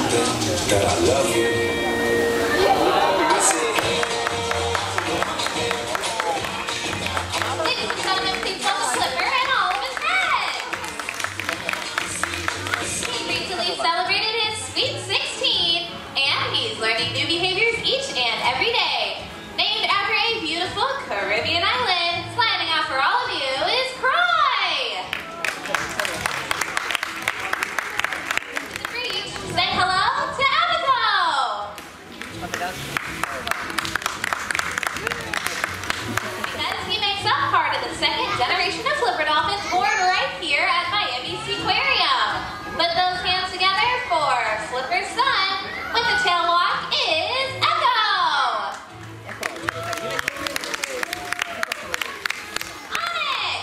that I love you. Ladies and gentlemen, please welcome Slipper and all of his friends. He recently celebrated his Sweet 16, and he's learning new behaviors each and every day. Named after a beautiful Caribbean island, sliding out for all of you is Croy. The Breach, say hello to Abigail. Because he makes up part of the second generation of flipper dolphins born right here at Miami Seaquarium. Put those hands together for Flipper's son with the tail walk is Echo. Onyx.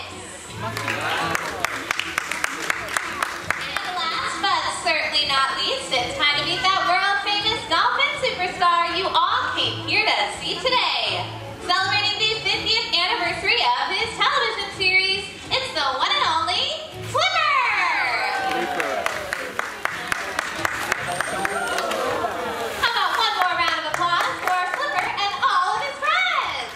And last but certainly not least, it's time to meet that world famous dolphin superstar you all came here to see today. Celebrating the 50th anniversary of his television series, it's the one and only Flipper! How about one more round of applause for Flipper and all of his friends?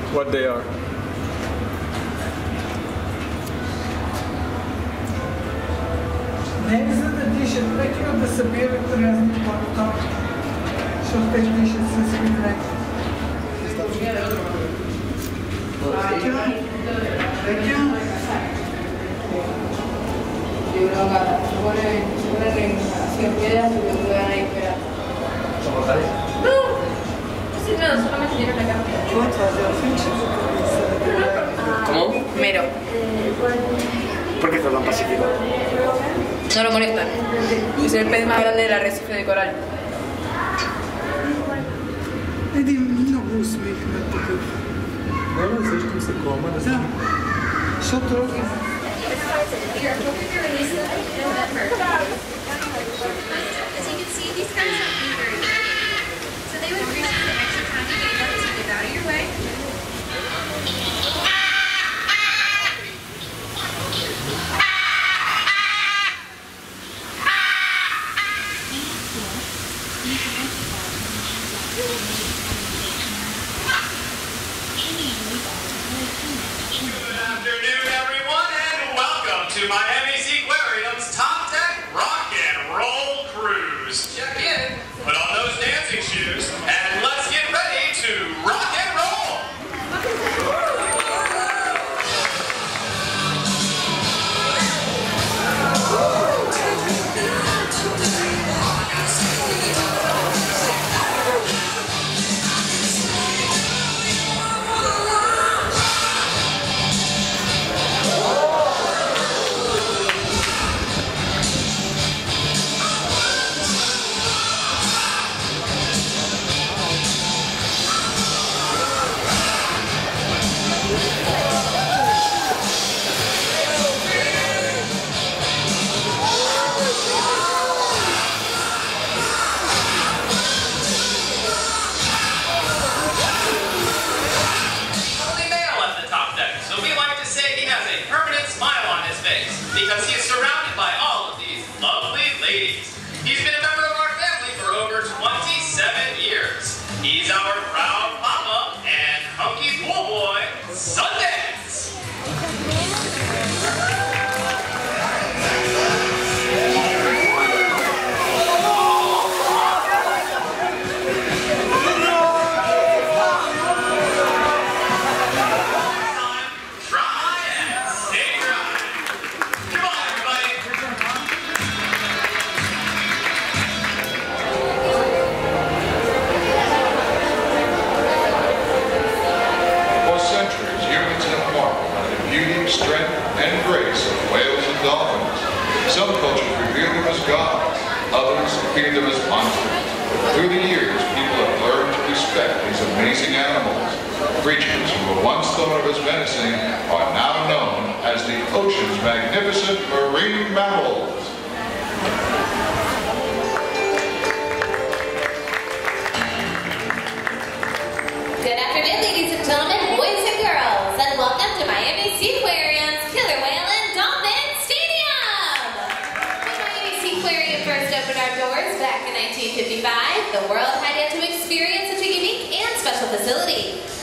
what they are. Neyse de dişi bekliyor da sebebi resmi konuda çok tek dişi sesi bilmek. Bekliyor. ¿Cómo? Mero. ¿Por qué está tan pacífico? No lo molestan. Es el pez más grande del arrecife de coral. Ne diyeyim yine bu ismi hikmet bakıyor. Böyle zresztą se koma, Da. Što to? As you can see, these guys don't move very quickly. So they would appreciate the extra time you gave them to get out of your way. Good afternoon, everyone, and welcome to Miami Seaquarium's Top Deck Rock and Roll Cruise. Check in, put on those dancing shoes, and let's get ready to rock and roll. Only male at the top deck, so we like to say he has a permanent smile on his face because he is surrounded by all of these lovely ladies. He's been a member of our family for over 27 years. He's our proud papa and hunky pool boy, Sundance. Try and stay dry. Come on, everybody. For centuries, humans have marveled at the beauty, strength, and grace of whales and dolphins. Some cultures revere them as gods, others fear them as monsters. Through the years, people have learned to respect these amazing animals. Creatures who were once thought of as menacing are now known as the ocean's magnificent marine mammals. Good afternoon, ladies and gentlemen, boys and girls, and welcome to Miami Seaquarium's Killer Whale and Dolphin Stadium! When Miami Seaquarium first opened our doors back in 1955, the world had yet to experience such a unique and special facility.